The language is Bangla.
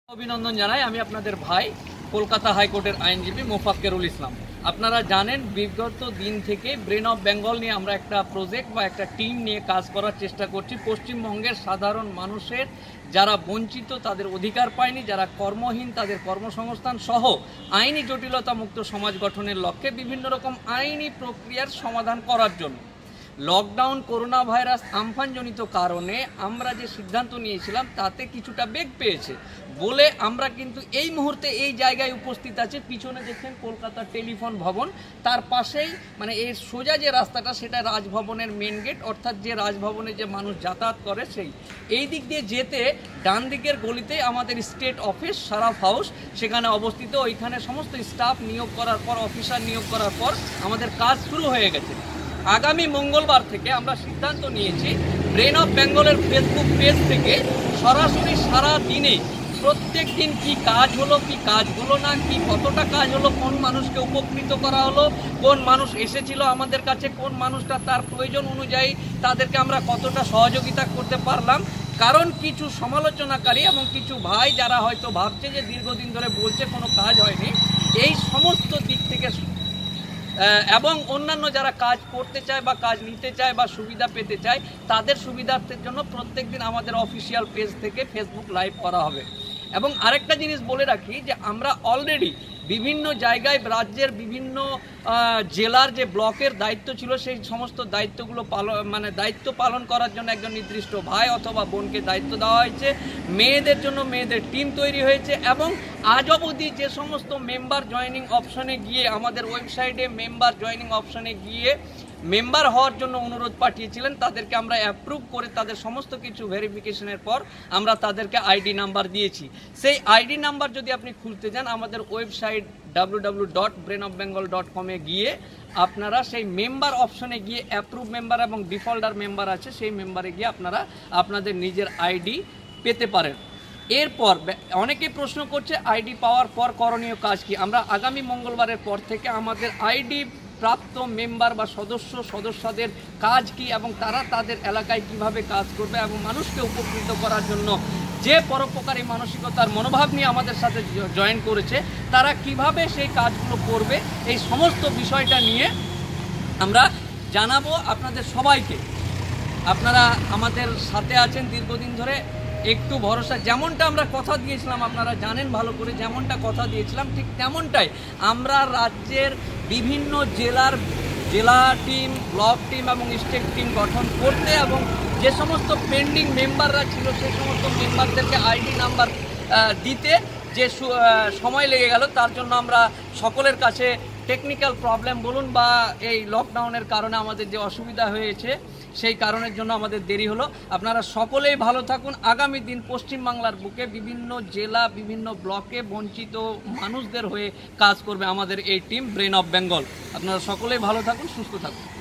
অভিনন্দন জানাই। আমি আপনাদের ভাই কলকাতা হাইকোর্টের আইনজীবী মোফাক্কেরুল ইসলাম। আপনারা জানেন বিগত দিন থেকে ব্রেন অফ বেঙ্গল নিয়ে আমরা একটা প্রজেক্ট বা একটা টিম নিয়ে কাজ করার চেষ্টা করছি। পশ্চিমবঙ্গের সাধারণ মানুষের যারা বঞ্চিত, তাদের অধিকার পায়নি, যারা কর্মহীন, তাদের কর্মসংস্থান সহ আইনি জটিলতা মুক্ত সমাজ গঠনের লক্ষ্যে বিভিন্ন রকম আইনি প্রক্রিয়ার সমাধান করার জন্য লকডাউন, করোনা ভাইরাস, আমফানজনিত কারণে আমরা যে সিদ্ধান্ত নিয়েছিলাম তাতে কিছুটা বেগ পেয়েছে বলে আমরা কিন্তু এই মুহূর্তে এই জায়গায় উপস্থিত আছে। পিছনে দেখছেন কলকাতা টেলিফোন ভবন, তার পাশেই মানে এর সোজা যে রাস্তাটা সেটা রাজভবনের মেন গেট, অর্থাৎ যে রাজভবনে যে মানুষ যাতায়াত করে সেই এই দিক দিয়ে যেতে ডান দিকের গলিতে আমাদের স্টেট অফিস সারাফ হাউস সেখানে অবস্থিত। ওইখানে সমস্ত স্টাফ নিয়োগ করার পর, অফিসার নিয়োগ করার পর আমাদের কাজ শুরু হয়ে গেছে। আগামী মঙ্গলবার থেকে আমরা সিদ্ধান্ত নিয়েছি ব্রেন অফ বেঙ্গলের ফেসবুক পেজ থেকে সরাসরি সারা দিনে প্রত্যেক দিন কী কাজ হলো, কী কাজ হলো না, কি কতটা কাজ হলো, কোন মানুষকে উপকৃত করা হলো, কোন মানুষ এসেছিল আমাদের কাছে, কোন মানুষটা তার প্রয়োজন অনুযায়ী তাদেরকে আমরা কতটা সহযোগিতা করতে পারলাম। কারণ কিছু সমালোচনাকারী এবং কিছু ভাই যারা হয়তো ভাবছে যে দীর্ঘদিন ধরে বলছে কোনো কাজ হয়নি, এই সমস্ত দিক থেকে এবং অন্যান্য যারা কাজ করতে চায় বা কাজ নিতে চায় বা সুবিধা পেতে চায় তাদের সুবিধার্থের জন্য প্রত্যেক দিন আমাদের অফিসিয়াল পেজ থেকে ফেসবুক লাইভ করা হবে। এবং আরেকটা জিনিস বলে রাখি যে আমরা অলরেডি বিভিন্ন জায়গায় রাজ্যের বিভিন্ন জেলার যে ব্লকের দায়িত্ব ছিল সেই সমস্ত দায়িত্বগুলো দায়িত্ব পালন করার জন্য একজন নির্দিষ্ট ভাই অথবা বোনকে দায়িত্ব দেওয়া হয়েছে। মেয়েদের জন্য মেয়েদের টিম তৈরি হয়েছে এবং আজ অবধি যে সমস্ত মেম্বার জয়েনিং অপশনে গিয়ে আমাদের ওয়েবসাইটে মেম্বার জয়েনিং অপশনে গিয়ে মেম্বার হওয়ার জন্য অনুরোধ পাঠিয়েছিলেন তাদেরকে আমরা অ্যাপ্রুভ করে তাদের সমস্ত কিছু ভেরিফিকেশনের পর আমরা তাদেরকে আইডি নাম্বার দিয়েছি। সেই আইডি নাম্বার যদি আপনি খুলতে যান আমাদের ওয়েবসাইট www.brainofbengal.com এ গিয়ে আপনারা সেই মেম্বার অপশনে গিয়ে অ্যাপ্রুভ মেম্বার এবং ডিফল্টার মেম্বার আছে সেই মেম্বারে গিয়ে আপনারা আপনাদের নিজের আইডি পেতে পারেন। এরপর অনেকেই প্রশ্ন করছে আইডি পাওয়ার পর করণীয় কাজ কি। আমরা আগামী মঙ্গলবারের পর থেকে আমাদের আইডি প্রাপ্ত মেম্বার বা সদস্যদের কাজ কি এবং তারা তাদের এলাকায় কিভাবে কাজ করবে এবং মানুষকে উপকৃত করার জন্য যে পরোপকারী মানসিকতার মনোভাব নিয়ে আমাদের সাথে জয়েন করেছে তারা কিভাবে সেই কাজগুলো করবে, এই সমস্ত বিষয়টা নিয়ে আমরা জানাবো আপনাদের সবাইকে। আপনারা আমাদের সাথে আছেন দীর্ঘদিন ধরে, একটু ভরসা, যেমনটা আমরা কথা দিয়েছিলাম আপনারা জানেন ভালো করে, যেমনটা কথা দিয়েছিলাম ঠিক তেমনটাই আমরা রাজ্যের বিভিন্ন জেলা টিম, ব্লক টিম এবং স্টেট টিম গঠন করতে এবং যে সমস্ত পেন্ডিং মেম্বাররা ছিল সেই সমস্ত মেম্বারদেরকে আইডি নাম্বার দিতে যে সময় লেগে গেল তার জন্য আমরা সকলের কাছে টেকনিক্যাল প্রবলেম বলুন বা এই লকডাউনের কারণে আমাদের যে অসুবিধা হয়েছে সেই কারণের জন্য আমাদের দেরি হলো। আপনারা সকলেই ভালো থাকুন। আগামী দিন পশ্চিমবাংলার বুকে বিভিন্ন জেলা, বিভিন্ন ব্লকে বঞ্চিত মানুষদের হয়ে কাজ করবে আমাদের এই টিম ব্রেন অফ বেঙ্গল। আপনারা সকলেই ভালো থাকুন, সুস্থ থাকুন।